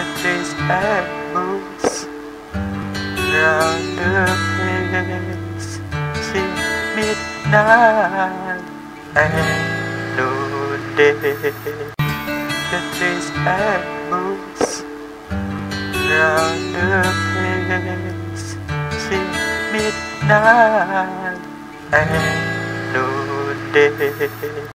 the trees and moons round the place. See midnight and noonday. The trees and moons round the place. See midnight and noonday.